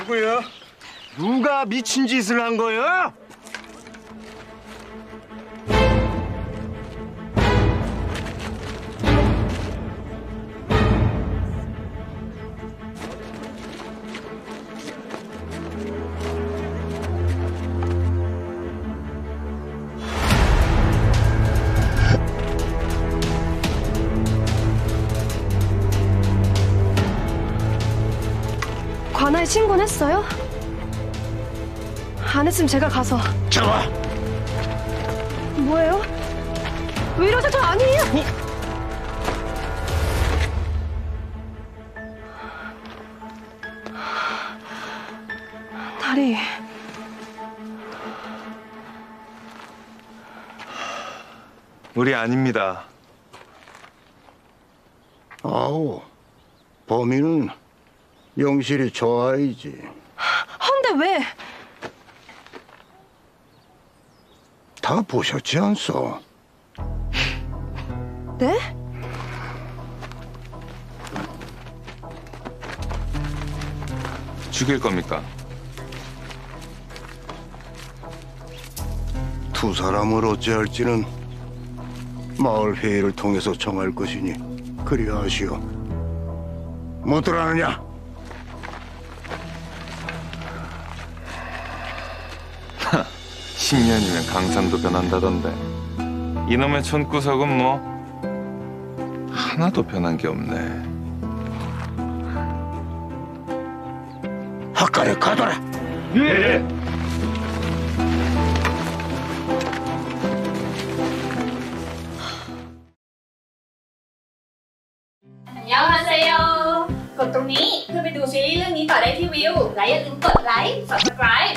누구야? 누가 미친 짓을 한 거야? 관아에 신고는 했어요? 안 했으면 제가 가서. 잡아! 뭐예요? 왜 이러세요? 저 아니에요! 다리. 우리 아닙니다. 아우, 범인은 영실이 저 아이지. 헌데 왜? 다 보셨지 않소? 네? 죽일 겁니까? 두 사람을 어찌할지는 마을 회의를 통해서 정할 것이니 그리 하시오. 뭐들 하느냐? 10년이면 강산도 변한다던데. 이놈의 촌구석은 뭐 하나도 변한 게 없네. 학가에 가둬라. 예! 안녕하세요. กดตรงนี้เพื่อไปดูซีรีส์เรื่องนี้ต่อได้ที่วิวและอย่าลืมกดไลค์ Subscribe